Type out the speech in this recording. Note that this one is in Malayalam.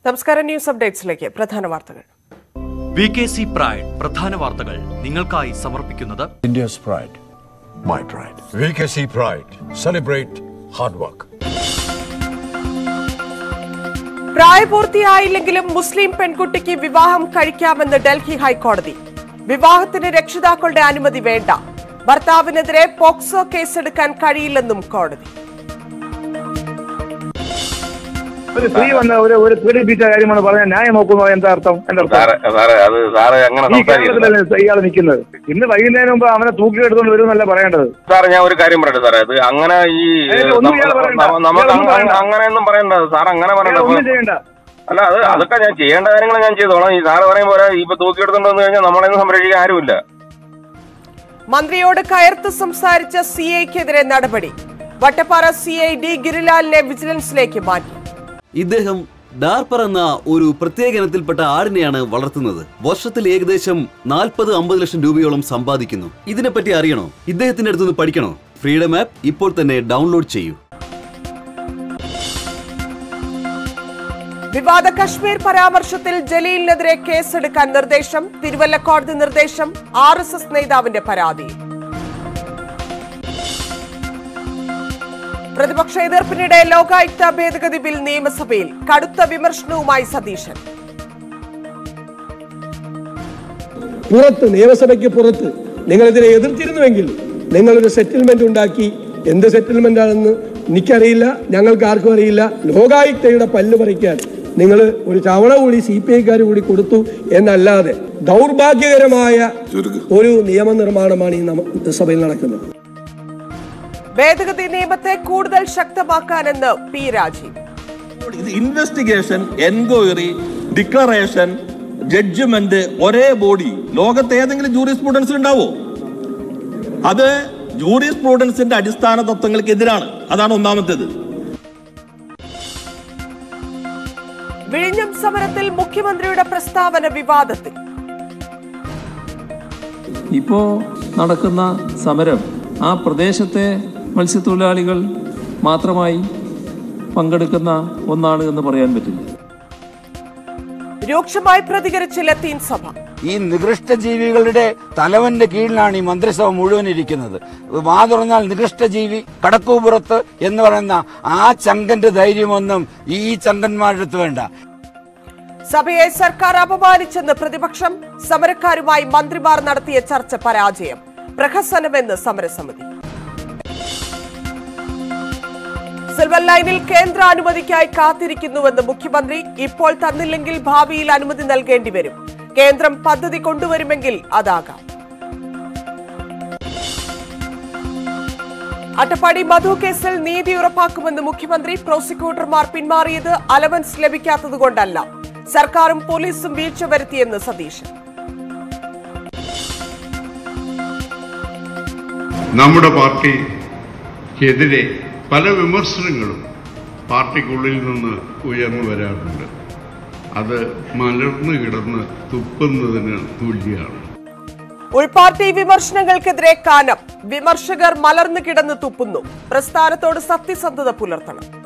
നമസ്കാരം, ന്യൂസ് അപ്ഡേറ്റ്സിലേക്ക് പ്രധാന വാർത്തകൾ. VKC Pride പ്രധാന വാർത്തകൾ നിങ്ങൾക്കായി സമർപ്പിക്കുന്നത് India's pride, my pride. VKC Pride. Celebrate hard work. പ്രായപൂർത്തിയായില്ലെങ്കിലും മുസ്ലിം പെൺകുട്ടിക്ക് വിവാഹം കഴിക്കാമെന്ന് ഡൽഹി ഹൈക്കോടതി. വിവാഹത്തിന് രക്ഷിതാക്കളുടെ അനുമതി വേണ്ട. ഭർത്താവിനെതിരെ പോക്സോ കേസെടുക്കാൻ കഴിയില്ലെന്നും കോടതി. ഒരു സ്ത്രീ വന്ന ഒരു പീഡിപ്പിച്ച കാര്യമാണ് പറഞ്ഞാൽ ന്യായം നോക്കുന്നത് എന്താ അർത്ഥം? ഇയാൾ നിൽക്കുന്നത് ഇന്ന് വൈകുന്നേരം മുമ്പ് അവനെ തൂക്കിയെടുത്തോണ്ട് വരുമെന്നല്ല പറയേണ്ടത്. സാർ ഞാൻ ഒരു കാര്യം പറയട്ടെ സാറേ, അത് അങ്ങനെ ഈ നമുക്ക് അങ്ങനെയൊന്നും പറയണ്ട സാർ, അങ്ങനെ പറയണ്ട. ചെയ്യണ്ട. അല്ല, അതൊക്കെ ഞാൻ ചെയ്യേണ്ട കാര്യങ്ങൾ ഞാൻ ചെയ്തോളാം. ഈ സാറ് പറയും പോലെ ഇപ്പൊ തൂക്കിയെടുത്തോണ്ട് വന്നു കഴിഞ്ഞാൽ നമ്മളെയൊന്നും സംരക്ഷിക്കാൻ ആരുമില്ല. മന്ത്രിയോട് കയർത്ത് സംസാരിച്ച CIക്കെതിരെ നടപടി. വട്ടപ്പാറ CI D ഗിരിലാലിനെ വിജിലൻസിലേക്ക് മാറ്റി. ഇദ്ദേഹം ഡാർപ്പർ എന്ന ഒരു പ്രത്യേക ഇനത്തിൽപ്പെട്ട ആടിനെയാണ് വളർത്തുന്നത്. വർഷത്തിൽ ഏകദേശം 40-50 ലക്ഷം രൂപയോളം സമ്പാദിക്കുന്നു. ഇതിനെപ്പറ്റി അറിയണോ? ഇദ്ദേഹത്തിന്റെ അടുത്തുനിന്ന് പഠിക്കണോ? ഫ്രീഡം ആപ്പ് ഇപ്പോൾ തന്നെ ഡൗൺലോഡ് ചെയ്യൂ. വിവാദ കശ്മീർ പരാമർശത്തിൽ ജലീലിനെതിരെ കേസെടുക്കാൻ നിർദ്ദേശം. തിരുവല്ല കോടതി നിർദ്ദേശം RSS നേതാവിന്റെ പരാതി. പ്രതിപക്ഷ എതിർപ്പിനിടെ ലോകായുക്ത ഭേദഗതി ബിൽ നിയമസഭയിൽ. കടുത്ത വിമർശനവുമായി സതീശൻ. പുറത്ത്, നിയമസഭയ്ക്ക് പുറത്ത് നിങ്ങളിതിനെ എതിർത്തിരുന്നുവെങ്കിൽ നിങ്ങളൊരു സെറ്റിൽമെന്റ് ഉണ്ടാക്കി. എന്ത് സെറ്റിൽമെന്റ് ആണെന്ന് എനിക്കറിയില്ല, ഞങ്ങൾക്ക് ആർക്കും അറിയില്ല. ലോകായുക്തയുടെ പല്ല് പറിക്കാൻ നിങ്ങൾ ഒരു തവണ കൂടി CPIക്കാർ കൂടി കൊടുത്തു എന്നല്ലാതെ ദൗർഭാഗ്യകരമായ ഒരു നിയമനിർമ്മാണമാണ് ഈ സഭയിൽ നടക്കുന്നത്. ഭേദഗതി നിയമത്തെ കൂടുതൽ ശക്തമാക്കാനെന്ന് P. Rajeev. Investigation, enquiry, declaration, judgement ഒരേ ബോഡി ലോകത്ത് ഏതെങ്കിലും ജൂറിസ്പ്രുഡൻസ് ഉണ്ടാവോ? അത് ജൂറിസ്പ്രുഡൻസിന്റെ അടിസ്ഥാന തത്വങ്ങൾക്ക് എതിരാണ്. അതാണ് ഒന്നാമത്തേത്. വിഴിഞ്ഞം സമരത്തിൽ മുഖ്യമന്ത്രിയുടെ പ്രസ്താവന വിവാദത്തിൽ. ഇപ്പോ നടക്കുന്ന സമരം ആ പ്രദേശത്തെ മത്സ്യത്തൊഴിലാളികൾ മാത്രമായി പങ്കെടുക്കുന്ന ഒന്നാണ് എന്ന് പറയാൻ പറ്റില്ല. രൂക്ഷമായി പ്രതികരിച്ച് ലത്തീൻ സഭ. ഈ നികൃഷ്ട ജീവികളുടെ തലവന്റെ കീഴിലാണ് ഈ മന്ത്രിസഭ മുഴുവൻ ഇരിക്കുന്നത്. വാ തുറന്നാൽ നികൃഷ്ടജീവി, കടക്കൂപുറത്ത് എന്ന് പറയുന്ന ആ ചങ്കന്റെ ധൈര്യമൊന്നും ഈ ചങ്കന്മാരുടെ അടുത്ത് വേണ്ട. സഭയെ സർക്കാർ അപമാനിച്ചെന്ന് പ്രതിപക്ഷം. സമരക്കാരുമായി മന്ത്രിമാർ നടത്തിയ ചർച്ച പരാജയം. പ്രഹസനമെന്ന് സമരസമിതി. സിൽവർ ലൈനിൽ കേന്ദ്ര അനുമതിക്കായി കാത്തിരിക്കുന്നുവെന്ന് മുഖ്യമന്ത്രി. ഇപ്പോൾ തന്നില്ലെങ്കിൽ ഭാവിയിൽ അനുമതി നൽകേണ്ടി വരും. കേന്ദ്രം പദ്ധതി കൊണ്ടുവരുമെങ്കിൽ അതാകാം. അട്ടപ്പാടി മധു കേസിൽ നീതി ഉറപ്പാക്കുമെന്ന് മുഖ്യമന്ത്രി. പ്രോസിക്യൂട്ടർമാർ പിന്മാറിയത് അലവൻസ് ലഭിക്കാത്തതുകൊണ്ടല്ല, സർക്കാരും പോലീസും വീഴ്ച വരുത്തിയെന്ന് സതീശൻ. നമ്മുടെ പാർട്ടിക്കെതിരെ പല വിമർശനങ്ങളും പാർട്ടിക്കുള്ളിൽ നിന്ന് ഉയർന്നു വരാറുണ്ട്. അത് മലർന്നു കിടന്ന് തുപ്പുന്നതിന് തുല്യമാണ്. ഉൾപാർട്ടി വിമർശനങ്ങൾക്കെതിരെ കാനം. വിമർശകർ മലർന്നു കിടന്ന് തുപ്പുന്നു. പ്രസ്ഥാനത്തോട് സത്യസന്ധത പുലർത്തണം.